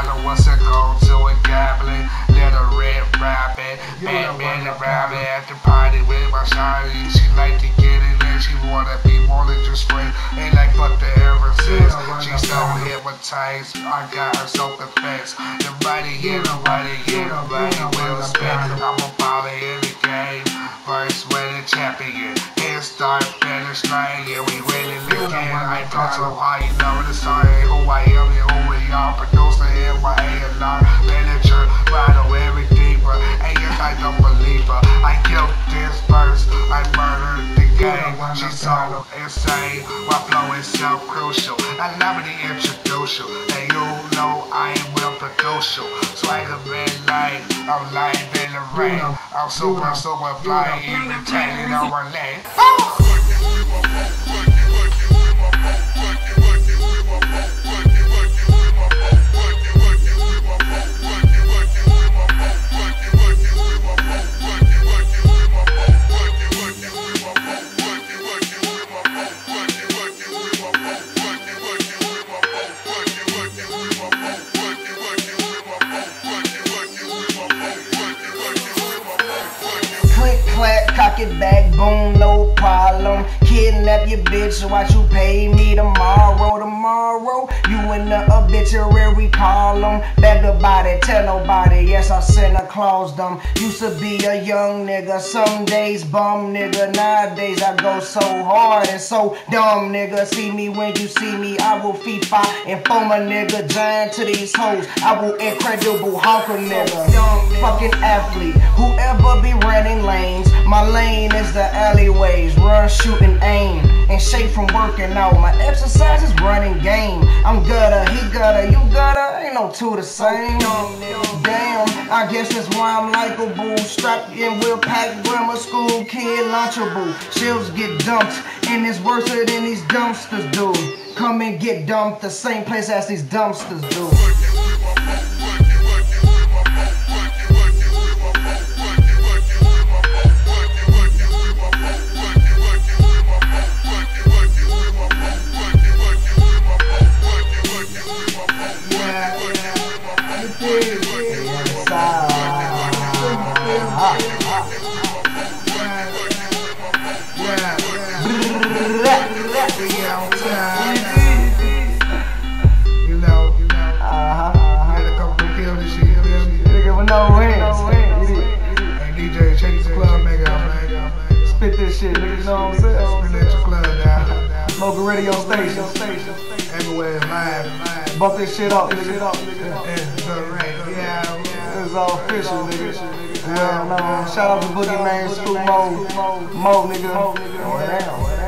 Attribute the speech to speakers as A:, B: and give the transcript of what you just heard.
A: Shiloh wants to go to a gambling. Little red rabbit, Batman and rabbit at the party with my shawty. She like to get it in, she wanna be more than just friends. Ain't like fuck the ever since. She's so hypnotized, I got her so confessed. Nobody here, nobody will spend. I'm a baller in the game, first winning champion. Head start, finish line, yeah, we winning again. I go so high, you know the story, who I am and who we are. Producer in my A&R, manager, model everything, but hey, yes, I don't believe her. I killed this verse, I murdered the game. She's so insane, my flow is so crucial. I love the introduction, and you know I am well produce you. Swagger red light, I'm live in the rain. I'm super fly, imitating on my lane.
B: Cock it back, boom, no problem. Kidnap your bitch, watch you pay me tomorrow. You in the obituary column. Beg about it, tell nobody. Yes, I Santa Claus them. Used to be a young nigga, some days bum nigga. Nowadays I go so hard and so dumb nigga. See me when you see me, I will FIFA and form a nigga. Giant to these hoes, I will incredible honker nigga. Fucking athlete, whoever be running lanes. My lane is the alleyways, run, shoot, and aim. And shape from working out, my exercise is running game. I'm gutter, he gutter, you gutter, ain't no two the same. Damn, I guess that's why I'm likeable. Strapped in, will pack, grammar school kid, launchable. Shells get dumped, and it's worse than these dumpsters do. Come and get dumped the same place as these dumpsters do. Spit this shit, nigga, you know what I'm saying?
A: Spin at your club now.
B: Local radio station.
A: Everywhere live.
B: Bump this shit up, nigga.
A: It's alright, yeah.
B: It's all official, nigga. Well, no, shout out to Boogie Man, Scoop Mo, nigga.